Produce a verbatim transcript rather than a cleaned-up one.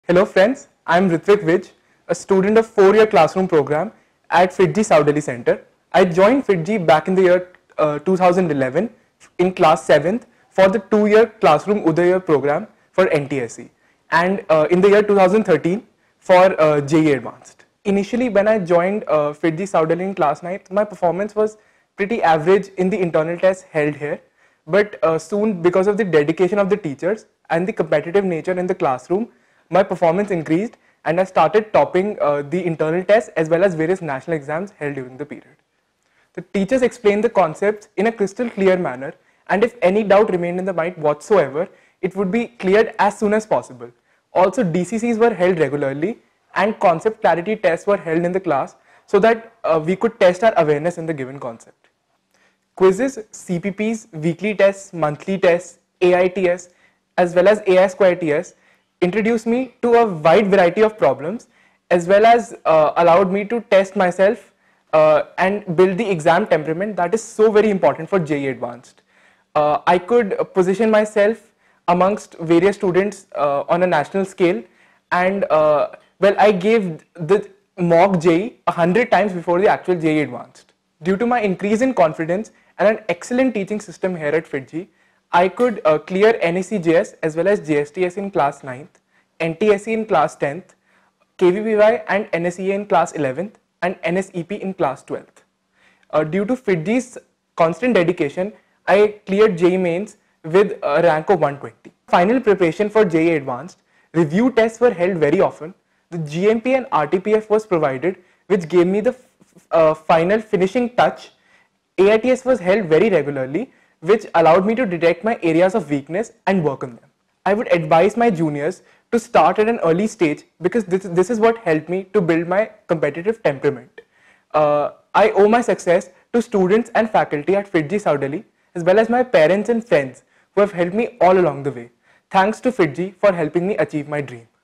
Hello friends, I am Ritvik Vij, a student of four-year classroom program at FIITJEE South Delhi Center. I joined FIITJEE back in the year uh, two thousand eleven in class seventh for the two-year classroom Udaya program for N T S C and uh, in the year two thousand thirteen for uh, J E E Advanced. Initially when I joined uh, FIITJEE South Delhi in class ninth, my performance was pretty average in the internal tests held here, but uh, soon because of the dedication of the teachers and the competitive nature in the classroom, my performance increased and I started topping uh, the internal tests as well as various national exams held during the period. The teachers explained the concepts in a crystal clear manner, and if any doubt remained in the mind whatsoever, it would be cleared as soon as possible. Also, D C Cs were held regularly and concept clarity tests were held in the class so that uh, we could test our awareness in the given concept. Quizzes, C P Ps, weekly tests, monthly tests, A I T S as well as A I Square T S introduced me to a wide variety of problems as well as uh, allowed me to test myself uh, and build the exam temperament that is so very important for J E E Advanced. Uh, I could position myself amongst various students uh, on a national scale, and uh, well, I gave the mock J E E a hundred times before the actual J E E Advanced. Due to my increase in confidence and an excellent teaching system here at FIITJEE, I could uh, clear N S E J S as well as J S T S in class ninth, N T S E in class tenth, K V P Y and N S E A in class eleventh, and N S E P in class twelfth. Uh, due to FIITJEE's constant dedication, I cleared J E E Mains with a rank of one twenty. Final preparation for J E E Advanced, review tests were held very often. The G M P and R T P F was provided, which gave me the uh, final finishing touch. A I T S was held very regularly, which allowed me to detect my areas of weakness and work on them. I would advise my juniors to start at an early stage because this, this is what helped me to build my competitive temperament. Uh, I owe my success to students and faculty at FIITJEE South Delhi as well as my parents and friends who have helped me all along the way. Thanks to FIITJEE for helping me achieve my dream.